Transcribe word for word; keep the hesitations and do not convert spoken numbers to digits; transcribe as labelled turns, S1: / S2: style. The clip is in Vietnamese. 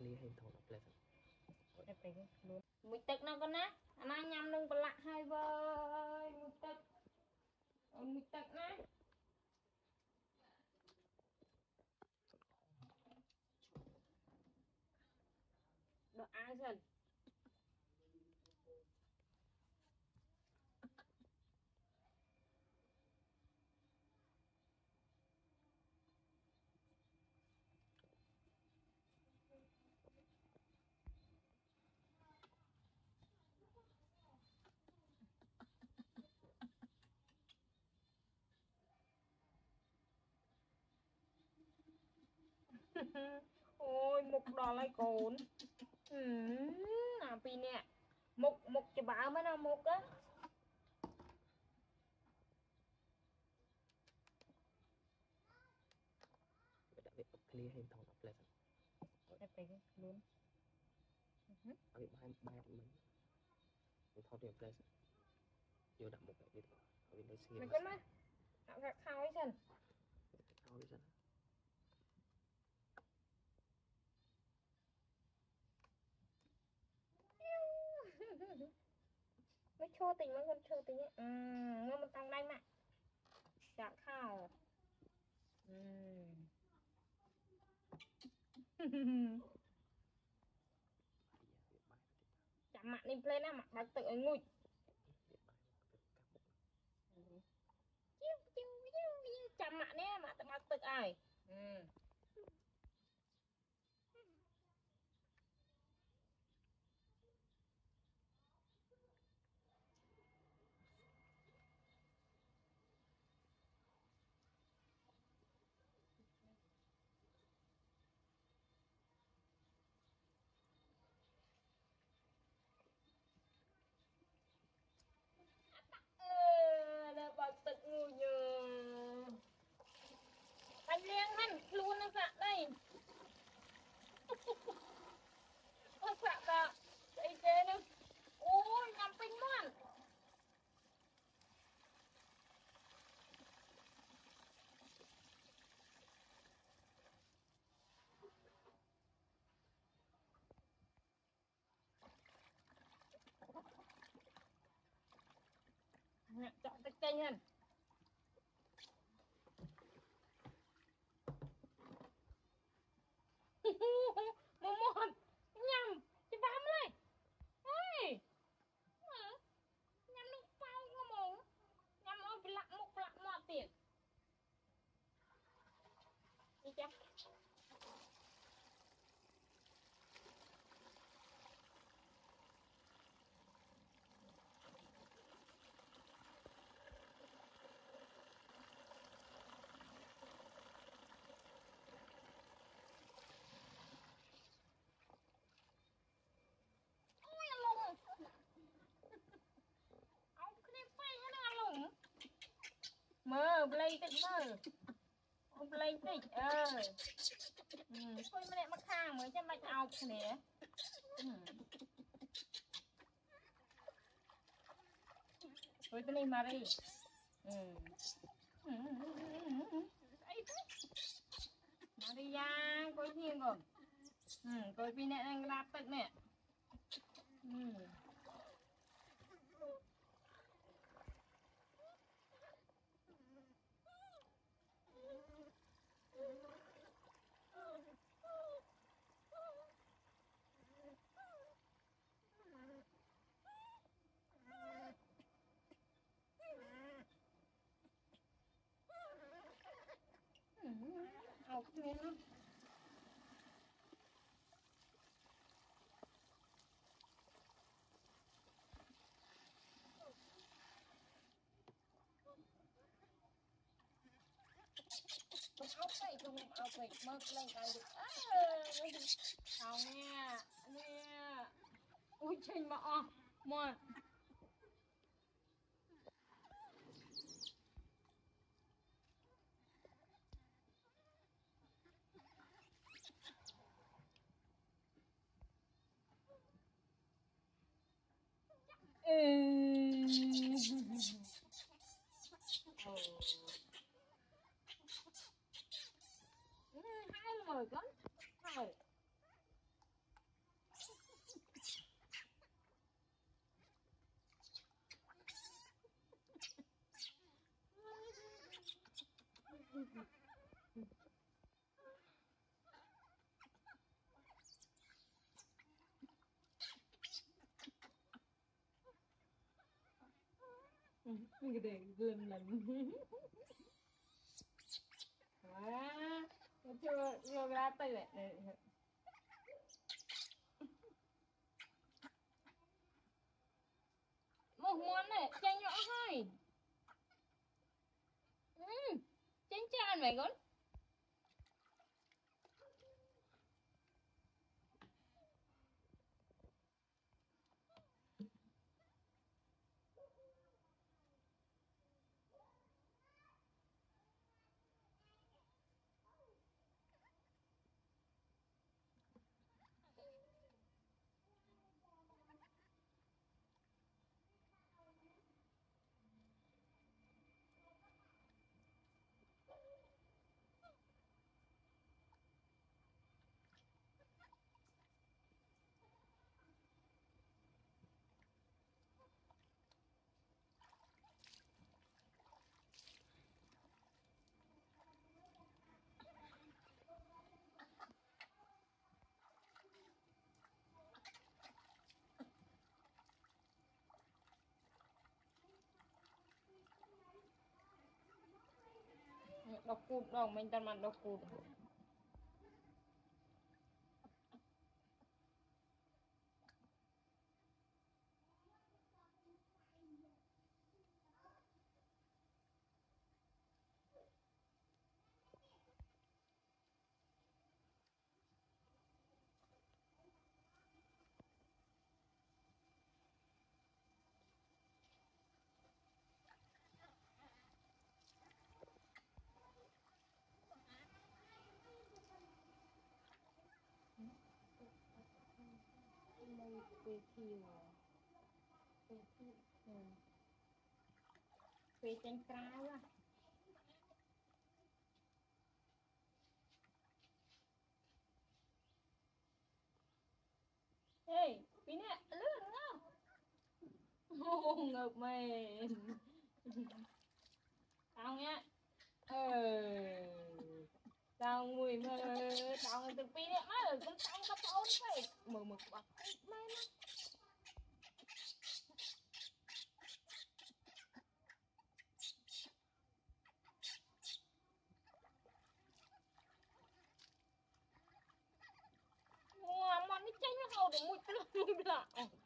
S1: clear hay thầu đọc lên
S2: luôn mùi tực nào con á anh anh nhầm đừng có lạ hai vơi mùi tực mùi tực nè đồ ăn dần ôi mục đỏ lại cồn ừ, à pi nè mục mục cho bà mới nào mục á
S1: đã bị clear hay thầu đọc lên
S2: luôn
S1: ở bị hai ba mình thầu điểm lên vô đặt một cái đi ở bên đây xì
S2: mày có má họ gạt khao ấy chân
S1: khao đi chân
S2: mới cho tình mới con cho tình ấy ừ nó một tăng đây mà gạt khao ừ chạm mặt lên play mặt bạc tự ở ngồi chiu chiu chiu chạm mặt nè mặt bạc tự ai ừ là bạc tự ngồi nhờ anh liên hắn luôn nó phạm đây nó phạm cả đây chế nữa ôi nằm pin luôn chọn cái kênh hơn một một nhầm chị bám lên ê nhầm nó phao có mồm nhầm nó bị lặng một lặng mọt tiền đi chưa mơ play tích mơ ông play tích ờ ừ thôi mà lại mắc hàng mới cho mạch ọc nè ừ thôi cái này mà đi ừ Marrya coi thiên rồi ừ coi pin này đang lap tích nè ừ ọc thiên lắm không ốc này không ốc này mơ lên cái được không nha nha ui trình mà o một ừ hai mười con hai để lần lần quá chưa chưa ra tay lại này một món này chanh nhỏ thôi ừ chanh chan mày con đọc cụt đâu mình tao mặt đọc cụt quê thiêu quê thiêu quê chanh cá quá ê tí nè lướt nữa ô ngợp mày tao nhá ờ tao mùi mà tao từ pi nè má rồi con tao có ổn vậy mờ mực bạc má nó món nó chanh nó hầu được mùi tươi mùi lạ